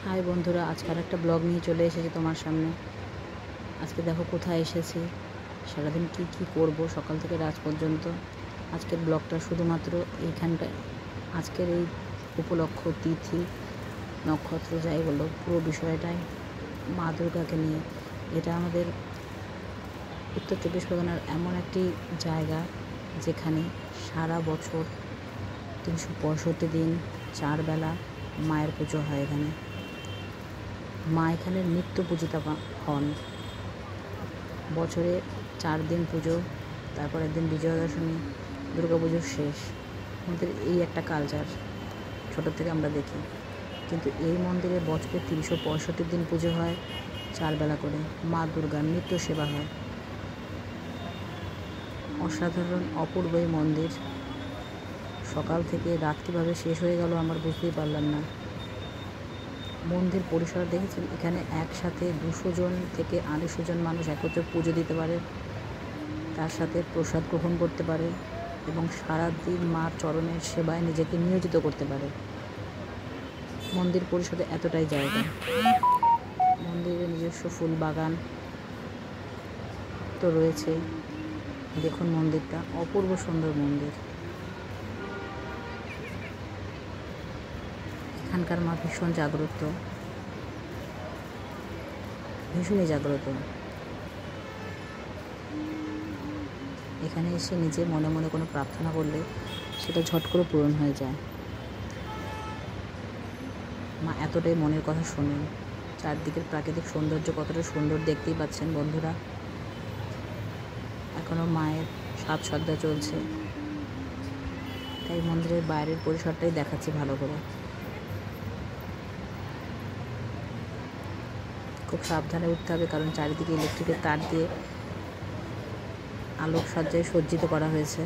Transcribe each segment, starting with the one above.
High বন্ধুরা, আজকাল একটা ব্লগ নিয়ে চলে এসেছি তোমার সামনে। আজকে দেখো কোথায় এসেছি, সারাদিন কি কি করব সকাল থেকে রাত পর্যন্ত। আজকের ব্লগটা শুধুমাত্র এইখানটায়, আজকের এই উপলক্ষ, তিথি, নক্ষত্র যাই বলো, পুরো বিষয়টাই মা দুর্গাকে নিয়ে। এটা আমাদের উত্তর চব্বিশ পরগনার এমন একটি জায়গা যেখানে সারা বছর 365 দিন 4 বেলা মায়ের পুজো হয়। এখানে মা এখানে নিত্য পূজিতা হন। বছরে 4 দিন পুজো, তারপর একদিন বিজয়া দশমী, দুর্গা পুজোর শেষ। আমাদের এই একটা কালচার ছোটো থেকে আমরা দেখি। কিন্তু এই মন্দিরে বছরে 365 দিন পুজো হয়, 4 বেলা করে মা দুর্গার নিত্য সেবা হয়। অসাধারণ অপূর্ব এই মন্দির। সকাল থেকে রাত কীভাবে শেষ হয়ে গেল আমার বুঝতেই পারলাম না। মন্দির পরিসর দেখেছেন, এখানে একসাথে 200 জন থেকে 250 জন মানুষ একত্রে পুজো দিতে পারে, তার সাথে প্রসাদ গ্রহণ করতে পারে এবং সারাদিন মার চরণের সেবায় নিজেকে নিয়োজিত করতে পারে। মন্দির পরিসরে এতটাই জায়গা। মন্দিরের নিজস্ব ফুল বাগান তো রয়েছে। দেখুন মন্দিরটা অপূর্ব সুন্দর মন্দির। এখানকার মা ভীষণ জাগ্রত, ভীষণই জাগ্রত। এখানে এসে নিজে মনে মনে কোনো প্রার্থনা করলে সেটা ঝট করে পূরণ হয়ে যায়। মা এতটাই মনের কথা শোনেন। চারদিকের প্রাকৃতিক সৌন্দর্য কতটা সুন্দর দেখতেই পাচ্ছেন বন্ধুরা। এখনও মায়ের সাজসজ্জা চলছে, তাই মন্দিরের বাইরের পরিসরটাই দেখাচ্ছি ভালো করে। খুব সাবধানে উঠতে হবে, কারণ চারিদিকে ইলেকট্রিকের তার দিয়ে আলোকসজ্জায় সজ্জিত করা হয়েছে।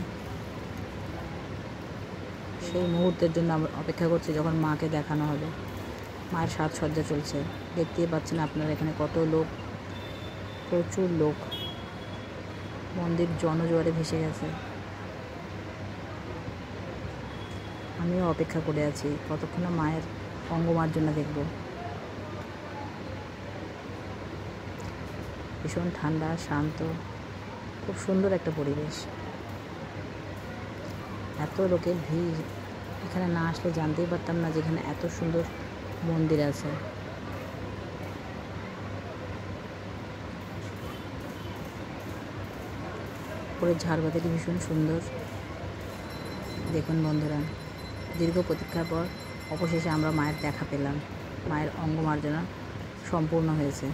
সেই মুহূর্তের জন্য আমরা অপেক্ষা করছি যখন মাকে দেখানো হবে। মায়ের সাজসজ্জা চলছে, দেখতেই পাচ্ছেন আপনারা এখানে কত লোক, প্রচুর লোক। মন্দির জনজোয়ারে ভেসে গেছে। আমিও অপেক্ষা করে আছি কতক্ষণ না মায়ের অঙ্গমার্জনা দেখব। ভীষণ ঠান্ডা, শান্ত, খুব সুন্দর একটা পরিবেশ। এত লোকের ভিড়, এখানে না আসলে জানতেই পারতাম না যে এখানে এত সুন্দর মন্দির আছে। উপরের ঝাড়বাতিটি ভীষণ সুন্দর। দেখুন বন্ধুরা, দীর্ঘ প্রতীক্ষার পর অবশেষে আমরা মায়ের দেখা পেলাম। মায়ের অঙ্গমার্জনা সম্পূর্ণ হয়েছে।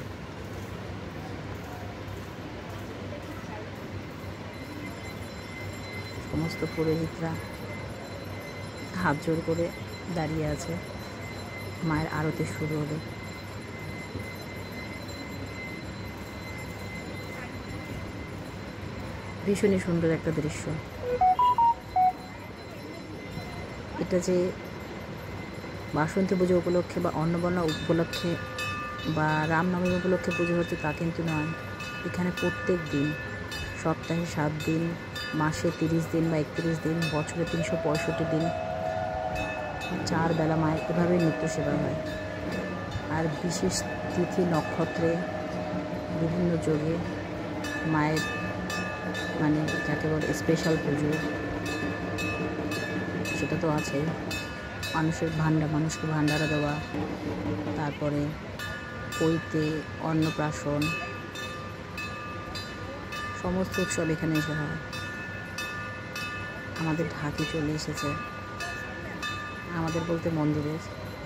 সমস্ত পুরোহিতরা হাত জোর করে দাঁড়িয়ে আছে। মায়ের আরতি শুরু হলো। ভীষণই সুন্দর একটা দৃশ্য। এটা যে বাসন্তী পুজো উপলক্ষে বা অন্নপূর্ণা উপলক্ষে বা রামনবমী উপলক্ষে পুজো হচ্ছে তা কিন্তু নয়। এখানে প্রত্যেক দিন, সপ্তাহে 7 দিন, মাসে 30 দিন বা 31 দিন, বছরে 365 দিন 4 বেলা মায়ের এভাবেই নিত্য সেবা হয়। আর বিশেষ তিথি নক্ষত্রে বিভিন্ন যোগে মায়ের যাকে বলে স্পেশাল পুজো, সেটা তো আছেই। মানুষকে ভান্ডারা দেওয়া, তারপরে পৈতে, অন্নপ্রাশন, সমস্ত উৎসব এখানে এসে হয়। আমাদের ঢাকি চলে এসেছে, আমাদের বলতে মন্দিরের।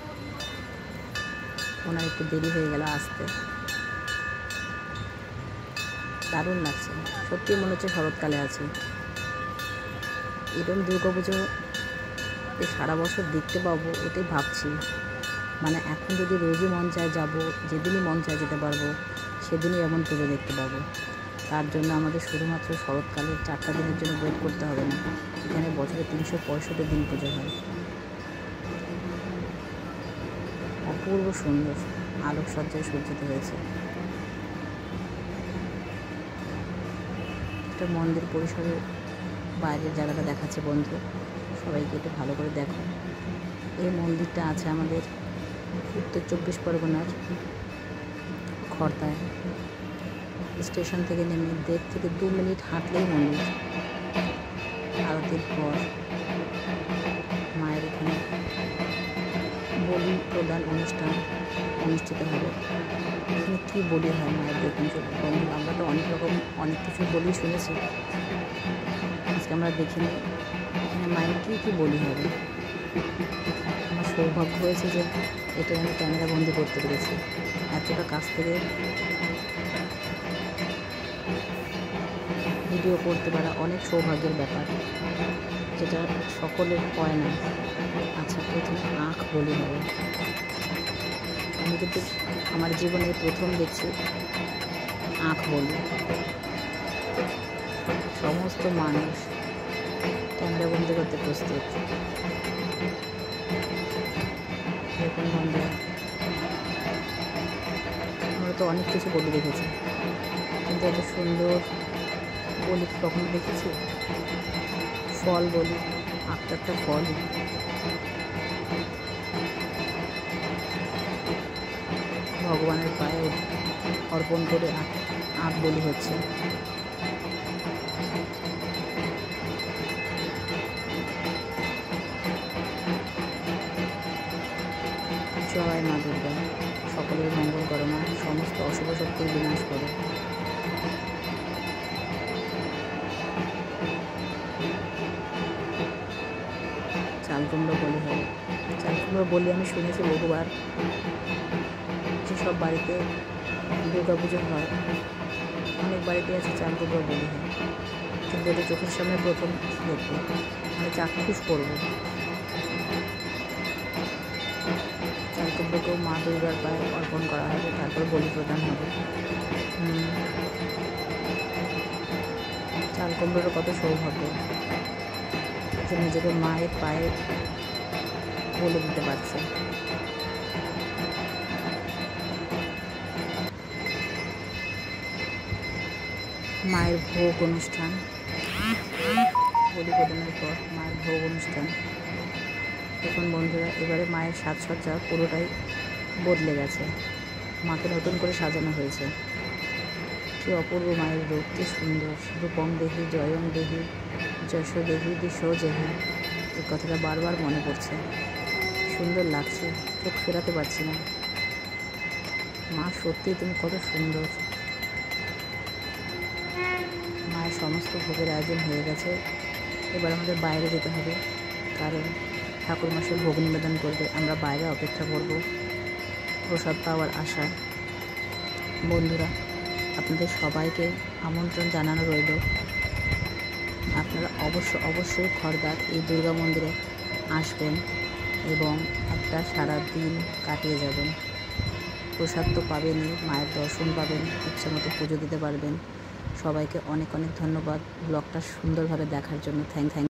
ওনার একটু দেরি হয়ে গেল আসতে। দারুণ লাগছে, সত্যি মনে হচ্ছে শরৎকালে আছি। এরকম দুর্গাপুজো সারা বছর দেখতে পাবো এটাই ভাবছি। এখন যদি রোজই মন চায় যাবো, যেদিনই মন চায় যেতে পারবো, সেদিনই এমন পুজো দেখতে পাবো। তার জন্য আমাদের শুধুমাত্র শরৎকালের 4টা দিনের জন্য ওয়েট করতে হবে না। এখানে বছরে 365 দিন পুজো হয়। অপূর্ব সুন্দর আলোকসজ্জায় সজ্জিত হয়েছে। এটা মন্দির পরিসরের বাইরের জায়গাটা দেখাচ্ছে বন্ধু, সবাইকে একটু ভালো করে দেখো। এই মন্দিরটা আছে আমাদের উত্তর 24 পরগনার খড়দায়। স্টেশন থেকে নেমে 1.5 থেকে 2 মিনিট হাঁটলেই মন্দির। আরতির পর মায়ের এখানে বলি প্রদান অনুষ্ঠান অনুষ্ঠিত হবে। এখানে কী বলি হয় মায়ের দেখুন বন্ধু, আমরা তো অনেক কিছু বলি শুনেছি, আজকে আমরা দেখিনি এখানে মায়ের কী বলি হবে। আমার সৌভাগ্য হয়েছে যে এটা আমি ক্যামেরা বন্দি করতে পেরেছি। এতটা কাছ থেকে ভিডিও করতে পারা অনেক সৌভাগ্যের ব্যাপার, যেটা সকলের হয় না। আচ্ছা, প্রথমে আঁখ বলি হবে। আমি কিন্তু আমার জীবনে প্রথম দেখছি আঁখ বলি। সমস্ত মানুষ ক্যামেরা বন্দি করতে প্রস্তুত। দেখুন বন্ধুরা, আমরা তো অনেক কিছু বলি দেখেছি, কিন্তু এত সুন্দর বলি কখনো দেখেছি। ফল বলি, আঁকটা একটা ফল। ভগবানের পায়ে অর্পণ করে আঁক বলি হচ্ছে। জয় মা দুর্গা, সকলের মঙ্গল করো মা, সমস্ত অশুভ শক্তির বিনাশ করো। চাল কুমড়ো বলি হয়। চাল কুমড়ো বলি আমি শুনেছি বহুবার, যেসব বাড়িতে দুর্গা পুজো হয় অনেক বাড়িতে আছে চাল কুমড়ো বলি হয়, কিন্তু এটা চোখের সামনে প্রথম দেখবো, মানে চাক্ষুষ করবো। চাল কুমড়োকেও মা দুর্গার পায়ে অর্পণ করা হবে, তারপর বলি প্রদান হবে। চাল কুমড়োর কত সৌভাগ্য যে নিজেকে মায়ের পায়ে বলে দিতে পারছে। মায়ের ভোগ অনুষ্ঠান, বলি প্রদানের পর মায়ের ভোগ অনুষ্ঠান। দেখুন বন্ধুরা, এবারে মায়ের সাজসজ্জা পুরোটাই বদলে গেছে, মাকে নতুন করে সাজানো হয়েছে। কি অপূর্ব মায়ের রূপ, কি সুন্দর। রূপং দেহি জয়ং দেহি যশ দেহি দিশো জেহি, এই কথাটা বারবার মনে পড়ছে। সুন্দর লাগছে, চোখ ফেরাতে পারছি না। মা সত্যি তুমি কত সুন্দর। মায়ের সমস্ত ভোগের আয়োজন হয়ে গেছে, এবার আমাদের বাইরে যেতে হবে, কারণ ঠাকুর মশাই ভোগ নিবেদন করবে। আমরা বাইরে অপেক্ষা করব প্রসাদ পাওয়ার আশায়। বন্ধুরা, আপনাদের সবাইকে আমন্ত্রণ জানানো রইল। আপনারা অবশ্যই খড়দার এই দুর্গা মন্দিরে আসবেন এবং একটা সারা দিন কাটিয়ে যাবেন। প্রসাদ তো পাবেনই, মায়ের দর্শন পাবেন, ইচ্ছা মতো পুজো দিতে পারবেন। সবাইকে অনেক ধন্যবাদ ব্লগটা সুন্দরভাবে দেখার জন্য। থ্যাংক